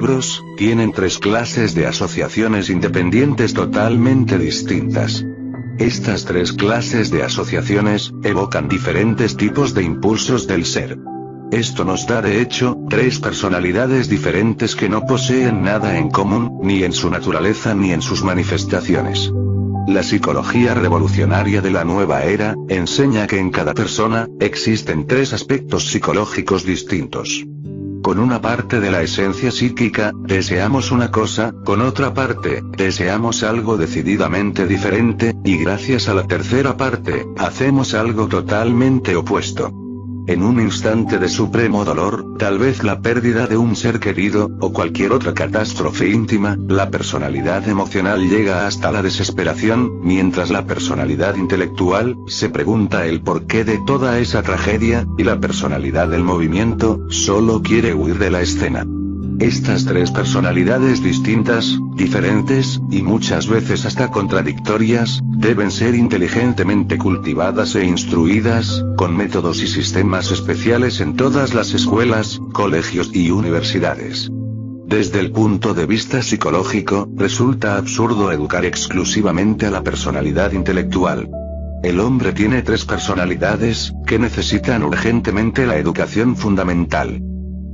cerebros tienen tres clases de asociaciones independientes totalmente distintas. Estas tres clases de asociaciones evocan diferentes tipos de impulsos del ser. Esto nos da de hecho, tres personalidades diferentes que no poseen nada en común, ni en su naturaleza ni en sus manifestaciones. La psicología revolucionaria de la nueva era enseña que en cada persona existen tres aspectos psicológicos distintos. Con una parte de la esencia psíquica, deseamos una cosa, con otra parte, deseamos algo decididamente diferente, y gracias a la tercera parte, hacemos algo totalmente opuesto. En un instante de supremo dolor, tal vez la pérdida de un ser querido, o cualquier otra catástrofe íntima, la personalidad emocional llega hasta la desesperación, mientras la personalidad intelectual se pregunta el porqué de toda esa tragedia, y la personalidad del movimiento solo quiere huir de la escena. Estas tres personalidades distintas, diferentes, y muchas veces hasta contradictorias, deben ser inteligentemente cultivadas e instruidas, con métodos y sistemas especiales en todas las escuelas, colegios y universidades. Desde el punto de vista psicológico, resulta absurdo educar exclusivamente a la personalidad intelectual. El hombre tiene tres personalidades, que necesitan urgentemente la educación fundamental.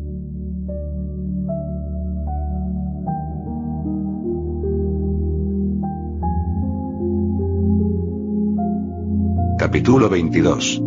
Capítulo 22.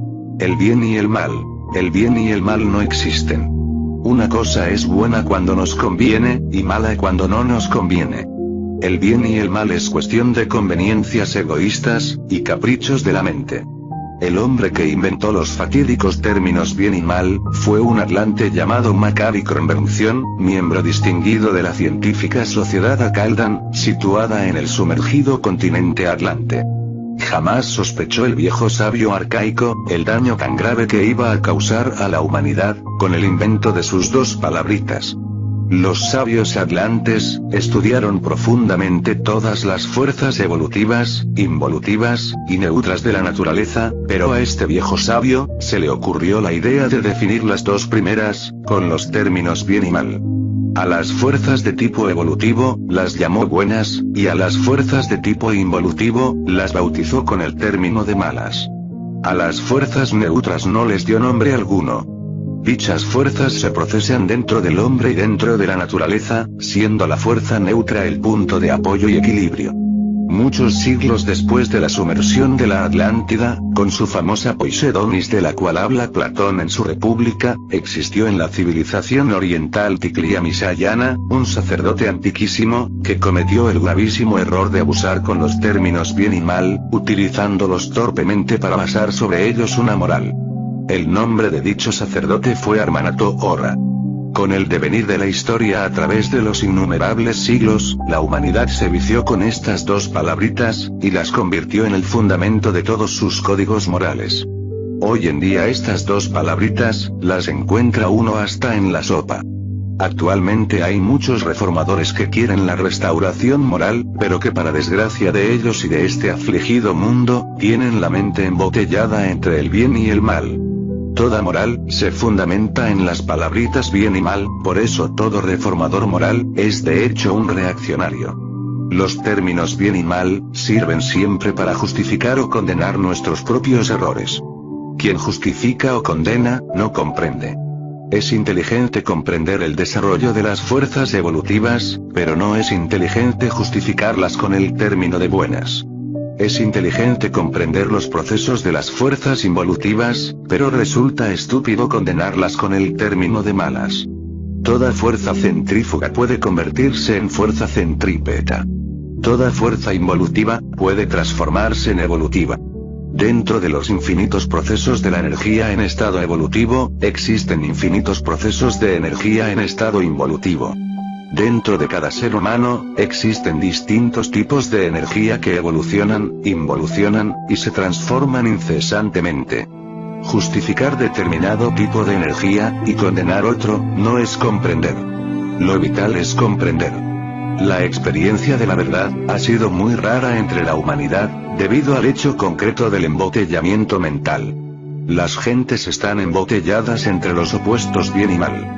El bien y el mal. El bien y el mal no existen. Una cosa es buena cuando nos conviene, y mala cuando no nos conviene. El bien y el mal es cuestión de conveniencias egoístas, y caprichos de la mente. El hombre que inventó los fatídicos términos bien y mal, fue un atlante llamado Maccabi Kronbergson, miembro distinguido de la científica sociedad Akaldan, situada en el sumergido continente Atlante. Jamás sospechó el viejo sabio arcaico, el daño tan grave que iba a causar a la humanidad, con el invento de sus dos palabritas. Los sabios atlantes, estudiaron profundamente todas las fuerzas evolutivas, involutivas, y neutras de la naturaleza, pero a este viejo sabio, se le ocurrió la idea de definir las dos primeras, con los términos bien y mal. A las fuerzas de tipo evolutivo, las llamó buenas, y a las fuerzas de tipo involutivo, las bautizó con el término de malas. A las fuerzas neutras no les dio nombre alguno. Dichas fuerzas se procesan dentro del hombre y dentro de la naturaleza, siendo la fuerza neutra el punto de apoyo y equilibrio. Muchos siglos después de la sumersión de la Atlántida, con su famosa Poisedonis de la cual habla Platón en su República, existió en la civilización oriental Ticlia-Misayana, un sacerdote antiquísimo, que cometió el gravísimo error de abusar con los términos bien y mal, utilizándolos torpemente para basar sobre ellos una moral. El nombre de dicho sacerdote fue Armanato Horra. Con el devenir de la historia a través de los innumerables siglos, la humanidad se vició con estas dos palabritas, y las convirtió en el fundamento de todos sus códigos morales. Hoy en día estas dos palabritas, las encuentra uno hasta en la sopa. Actualmente hay muchos reformadores que quieren la restauración moral, pero que para desgracia de ellos y de este afligido mundo, tienen la mente embotellada entre el bien y el mal. Toda moral se fundamenta en las palabritas bien y mal, por eso todo reformador moral es de hecho un reaccionario. Los términos bien y mal sirven siempre para justificar o condenar nuestros propios errores. Quien justifica o condena, no comprende. Es inteligente comprender el desarrollo de las fuerzas evolutivas, pero no es inteligente justificarlas con el término de buenas. Es inteligente comprender los procesos de las fuerzas involutivas, pero resulta estúpido condenarlas con el término de malas. Toda fuerza centrífuga puede convertirse en fuerza centrípeta. Toda fuerza involutiva puede transformarse en evolutiva. Dentro de los infinitos procesos de la energía en estado evolutivo, existen infinitos procesos de energía en estado involutivo. Dentro de cada ser humano, existen distintos tipos de energía que evolucionan, involucionan, y se transforman incesantemente. Justificar determinado tipo de energía, y condenar otro, no es comprender. Lo vital es comprender. La experiencia de la verdad, ha sido muy rara entre la humanidad, debido al hecho concreto del embotellamiento mental. Las gentes están embotelladas entre los opuestos bien y mal.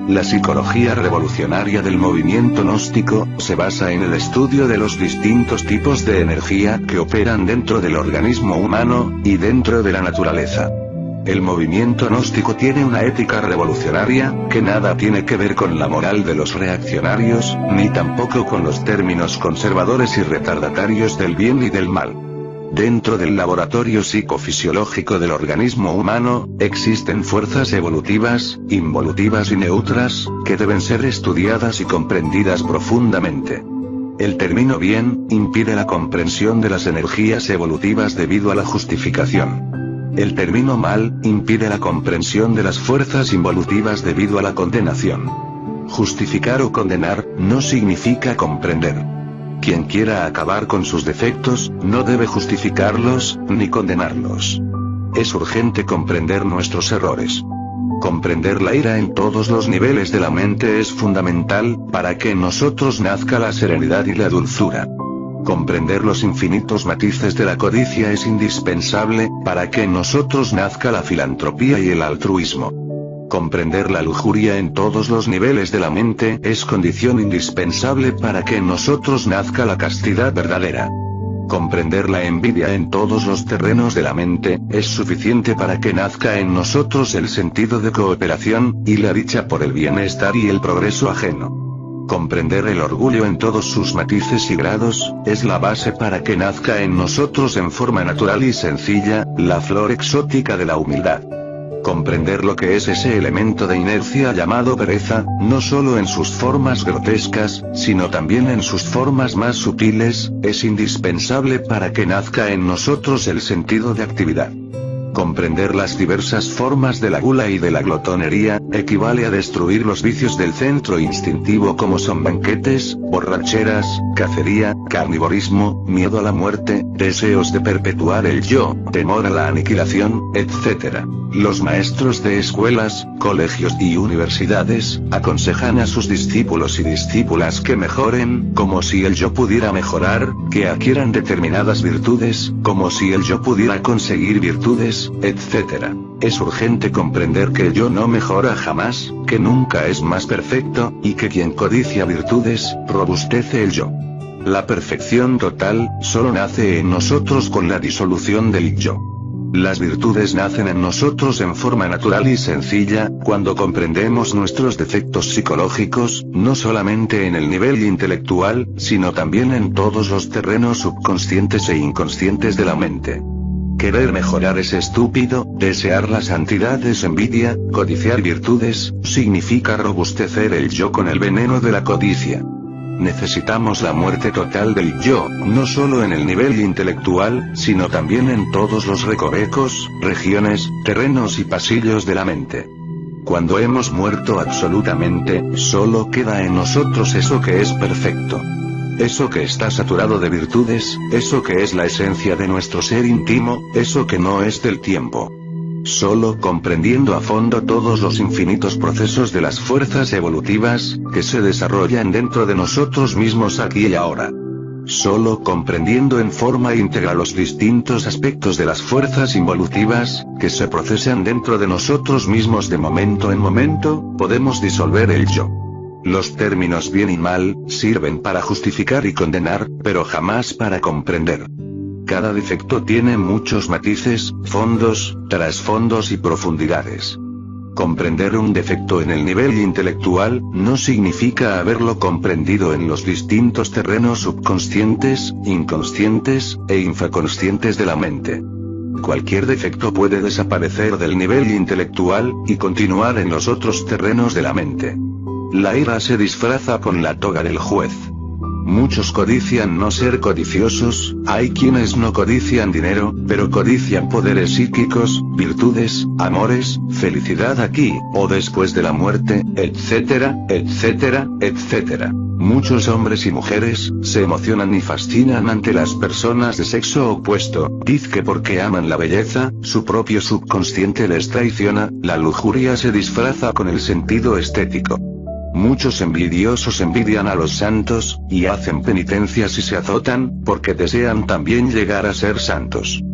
La psicología revolucionaria del movimiento gnóstico se basa en el estudio de los distintos tipos de energía que operan dentro del organismo humano y dentro de la naturaleza. El movimiento gnóstico tiene una ética revolucionaria, que nada tiene que ver con la moral de los reaccionarios, ni tampoco con los términos conservadores y retardatarios del bien y del mal. Dentro del laboratorio psicofisiológico del organismo humano, existen fuerzas evolutivas, involutivas y neutras, que deben ser estudiadas y comprendidas profundamente. El término bien impide la comprensión de las energías evolutivas debido a la justificación. El término mal impide la comprensión de las fuerzas involutivas debido a la condenación. Justificar o condenar no significa comprender. Quien quiera acabar con sus defectos, no debe justificarlos, ni condenarlos. Es urgente comprender nuestros errores. Comprender la ira en todos los niveles de la mente es fundamental, para que en nosotros nazca la serenidad y la dulzura. Comprender los infinitos matices de la codicia es indispensable, para que en nosotros nazca la filantropía y el altruismo. Comprender la lujuria en todos los niveles de la mente es condición indispensable para que en nosotros nazca la castidad verdadera. Comprender la envidia en todos los terrenos de la mente es suficiente para que nazca en nosotros el sentido de cooperación y la dicha por el bienestar y el progreso ajeno. Comprender el orgullo en todos sus matices y grados es la base para que nazca en nosotros en forma natural y sencilla la flor exótica de la humildad. Comprender lo que es ese elemento de inercia llamado pereza, no solo en sus formas grotescas, sino también en sus formas más sutiles, es indispensable para que nazca en nosotros el sentido de actividad. Comprender las diversas formas de la gula y de la glotonería, equivale a destruir los vicios del centro instintivo como son banquetes, borracheras, cacería, carnivorismo, miedo a la muerte, deseos de perpetuar el yo, temor a la aniquilación, etc. Los maestros de escuelas, colegios y universidades, aconsejan a sus discípulos y discípulas que mejoren, como si el yo pudiera mejorar, que adquieran determinadas virtudes, como si el yo pudiera conseguir virtudes, etc. Es urgente comprender que el yo no mejora jamás, que nunca es más perfecto, y que quien codicia virtudes, robustece el yo. La perfección total, solo nace en nosotros con la disolución del yo. Las virtudes nacen en nosotros en forma natural y sencilla, cuando comprendemos nuestros defectos psicológicos, no solamente en el nivel intelectual, sino también en todos los terrenos subconscientes e inconscientes de la mente. Querer mejorar es estúpido, desear la santidad es envidia, codiciar virtudes, significa robustecer el yo con el veneno de la codicia. Necesitamos la muerte total del yo, no solo en el nivel intelectual, sino también en todos los recovecos, regiones, terrenos y pasillos de la mente. Cuando hemos muerto absolutamente, solo queda en nosotros eso que es perfecto. Eso que está saturado de virtudes, eso que es la esencia de nuestro ser íntimo, eso que no es del tiempo. Solo comprendiendo a fondo todos los infinitos procesos de las fuerzas evolutivas, que se desarrollan dentro de nosotros mismos aquí y ahora. Solo comprendiendo en forma íntegra los distintos aspectos de las fuerzas involutivas, que se procesan dentro de nosotros mismos de momento en momento, podemos disolver el yo. Los términos bien y mal, sirven para justificar y condenar, pero jamás para comprender. Cada defecto tiene muchos matices, fondos, trasfondos y profundidades. Comprender un defecto en el nivel intelectual, no significa haberlo comprendido en los distintos terrenos subconscientes, inconscientes, e infraconscientes de la mente. Cualquier defecto puede desaparecer del nivel intelectual, y continuar en los otros terrenos de la mente. La ira se disfraza con la toga del juez. Muchos codician no ser codiciosos, hay quienes no codician dinero, pero codician poderes psíquicos, virtudes, amores, felicidad aquí, o después de la muerte, etcétera, etcétera, etcétera. Muchos hombres y mujeres, se emocionan y fascinan ante las personas de sexo opuesto, que porque aman la belleza, su propio subconsciente les traiciona, la lujuria se disfraza con el sentido estético. Muchos envidiosos envidian a los santos, y hacen penitencias y se azotan, porque desean también llegar a ser santos.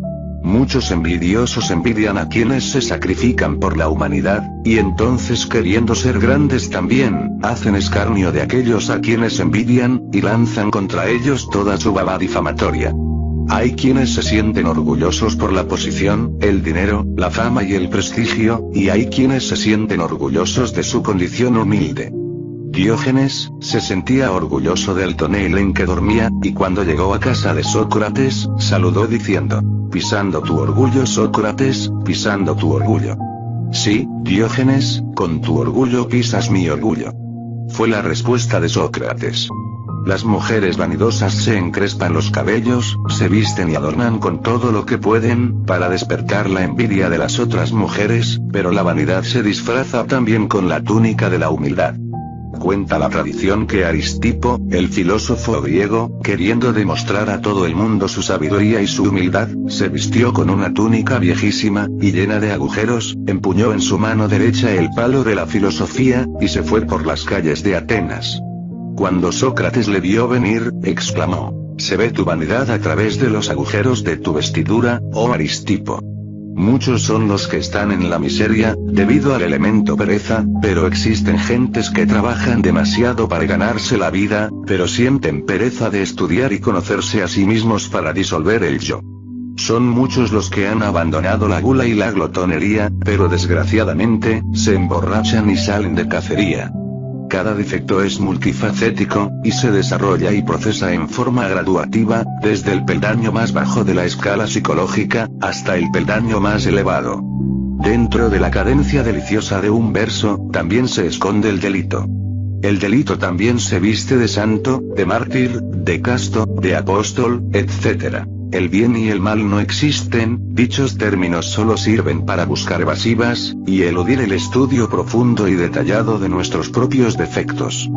Muchos envidiosos envidian a quienes se sacrifican por la humanidad, y entonces queriendo ser grandes también, hacen escarnio de aquellos a quienes envidian, y lanzan contra ellos toda su baba difamatoria. Hay quienes se sienten orgullosos por la posición, el dinero, la fama y el prestigio, y hay quienes se sienten orgullosos de su condición humilde. Diógenes se sentía orgulloso del tonel en que dormía, y cuando llegó a casa de Sócrates, saludó diciendo: «Pisando tu orgullo, Sócrates, pisando tu orgullo». «Sí, Diógenes, con tu orgullo pisas mi orgullo», fue la respuesta de Sócrates. Las mujeres vanidosas se encrespan los cabellos, se visten y adornan con todo lo que pueden, para despertar la envidia de las otras mujeres, pero la vanidad se disfraza también con la túnica de la humildad. Cuenta la tradición que Aristipo, el filósofo griego, queriendo demostrar a todo el mundo su sabiduría y su humildad, se vistió con una túnica viejísima, y llena de agujeros, empuñó en su mano derecha el palo de la filosofía, y se fue por las calles de Atenas. Cuando Sócrates le vio venir, exclamó: «Se ve tu vanidad a través de los agujeros de tu vestidura, oh Aristipo». Muchos son los que están en la miseria, debido al elemento pereza, pero existen gentes que trabajan demasiado para ganarse la vida, pero sienten pereza de estudiar y conocerse a sí mismos para disolver el yo. Son muchos los que han abandonado la gula y la glotonería, pero desgraciadamente, se emborrachan y salen de cacería. Cada defecto es multifacético, y se desarrolla y procesa en forma graduativa, desde el peldaño más bajo de la escala psicológica, hasta el peldaño más elevado. Dentro de la cadencia deliciosa de un verso, también se esconde el delito. El delito también se viste de santo, de mártir, de casto, de apóstol, etc. El bien y el mal no existen, dichos términos solo sirven para buscar evasivas, y eludir el estudio profundo y detallado de nuestros propios defectos.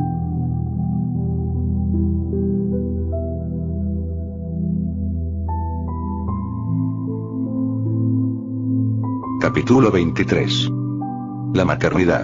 Capítulo 23. La maternidad.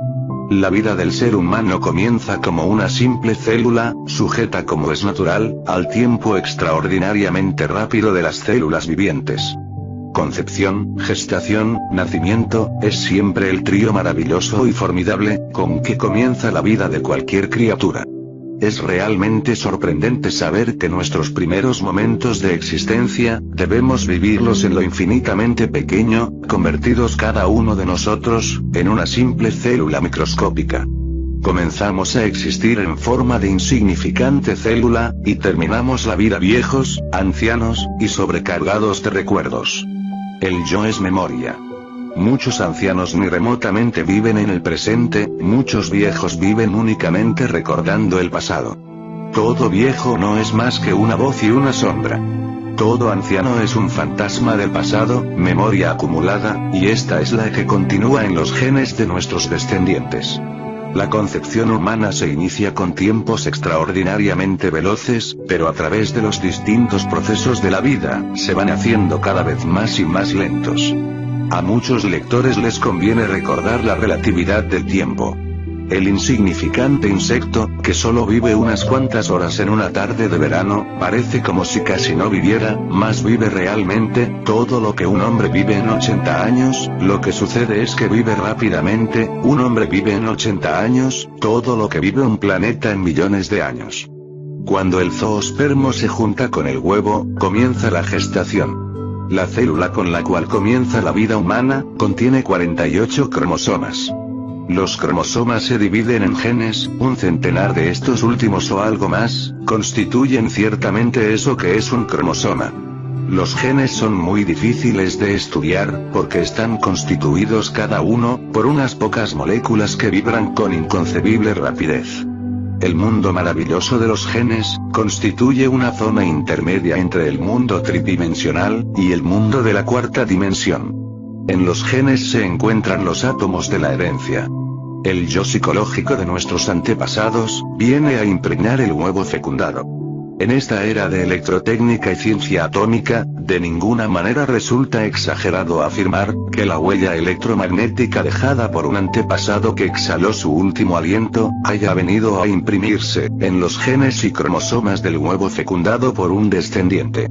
La vida del ser humano comienza como una simple célula, sujeta como es natural, al tiempo extraordinariamente rápido de las células vivientes. Concepción, gestación, nacimiento, es siempre el trío maravilloso y formidable, con que comienza la vida de cualquier criatura. Es realmente sorprendente saber que nuestros primeros momentos de existencia, debemos vivirlos en lo infinitamente pequeño, convertidos cada uno de nosotros, en una simple célula microscópica. Comenzamos a existir en forma de insignificante célula, y terminamos la vida viejos, ancianos, y sobrecargados de recuerdos. El yo es memoria. Muchos ancianos ni remotamente viven en el presente, muchos viejos viven únicamente recordando el pasado. Todo viejo no es más que una voz y una sombra. Todo anciano es un fantasma del pasado, memoria acumulada, y esta es la que continúa en los genes de nuestros descendientes. La concepción humana se inicia con tiempos extraordinariamente veloces, pero a través de los distintos procesos de la vida, se van haciendo cada vez más y más lentos. A muchos lectores les conviene recordar la relatividad del tiempo. El insignificante insecto, que solo vive unas cuantas horas en una tarde de verano, parece como si casi no viviera, mas vive realmente, todo lo que un hombre vive en 80 años, lo que sucede es que vive rápidamente, un hombre vive en 80 años, todo lo que vive un planeta en millones de años. Cuando el zoospermo se junta con el huevo, comienza la gestación. La célula con la cual comienza la vida humana, contiene 48 cromosomas. Los cromosomas se dividen en genes, un centenar de estos últimos o algo más, constituyen ciertamente eso que es un cromosoma. Los genes son muy difíciles de estudiar, porque están constituidos cada uno, por unas pocas moléculas que vibran con inconcebible rapidez. El mundo maravilloso de los genes, constituye una zona intermedia entre el mundo tridimensional, y el mundo de la cuarta dimensión. En los genes se encuentran los átomos de la herencia. El yo psicológico de nuestros antepasados, viene a impregnar el huevo fecundado. En esta era de electrotécnica y ciencia atómica, de ninguna manera resulta exagerado afirmar, que la huella electromagnética dejada por un antepasado que exhaló su último aliento, haya venido a imprimirse, en los genes y cromosomas del huevo fecundado por un descendiente.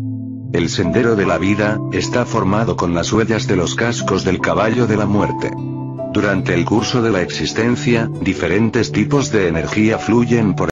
El sendero de la vida, está formado con las huellas de los cascos del caballo de la muerte. Durante el curso de la existencia, diferentes tipos de energía fluyen por